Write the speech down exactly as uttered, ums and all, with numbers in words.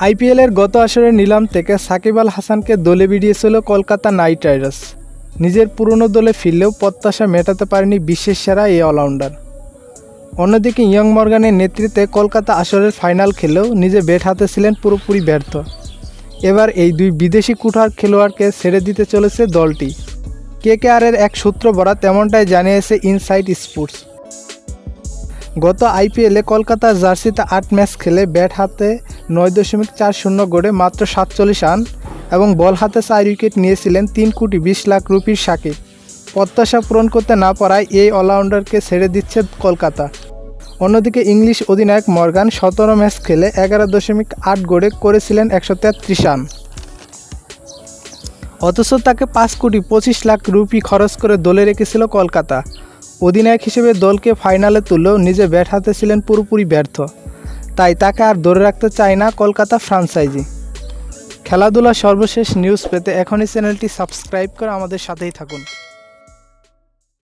আইপিএলের গত আসরের নিলাম থেকে সাকিব আল হাসানকে দলে ভিড়িয়েছিল কলকাতা নাইট রাইডার্স। নিজের পুরনো দলে ফিরলেও প্রত্যাশা মেটাতে পারেনি বিশ্বের সেরা এই অলরাউন্ডার। অন্যদিকে ইয়ং মর্গানের নেতৃত্বে কলকাতা আসরের ফাইনাল খেলেও নিজে ব্যাট হাতে ছিলেন পুরোপুরি ব্যর্থ। এবার এই দুই বিদেশি কুঠার খেলোয়াড়কে ছেড়ে দিতে চলেছে দলটি। কেকেআরের এক সূত্র বরাত তেমনটাই জানিয়েছে ইনসাইড স্পোর্টস। গত আইপিএলে কলকাতার জার্সিতে আট ম্যাচ খেলে ব্যাট হাতে নয় দশমিক চার শূন্য গড়ে মাত্র সাতচল্লিশ রান এবং বল হাতে চার উইকেট নিয়েছিলেন তিন কোটি বিশ লাখ রুপির সাকিব। প্রত্যাশা পূরণ করতে না পারায় এই অলরাউন্ডারকে ছেড়ে দিচ্ছে কলকাতা। অন্যদিকে ইংলিশ অধিনায়ক মর্গান সতেরো ম্যাচ খেলে এগারো দশমিক আট গড়ে করেছিলেন একশো তেত্রিশ রান। অথচ তাকে পাঁচ কোটি পঁচিশ লাখ রুপি খরচ করে দলে রেখেছিল কলকাতা। অধিনায়ক হিসেবে দলকে ফাইনালে তুললেও নিজে ব্যাট হাতে ছিলেন পুরোপুরি ব্যর্থ। তাই তাকে আর ধরে রাখতে চায় না কলকাতা ফ্র্যাঞ্চাইজি। খেলাধুলার সর্বশেষ নিউজ পেতে এখনই চ্যানেলটি সাবস্ক্রাইব করে আমাদের সাথেই থাকুন।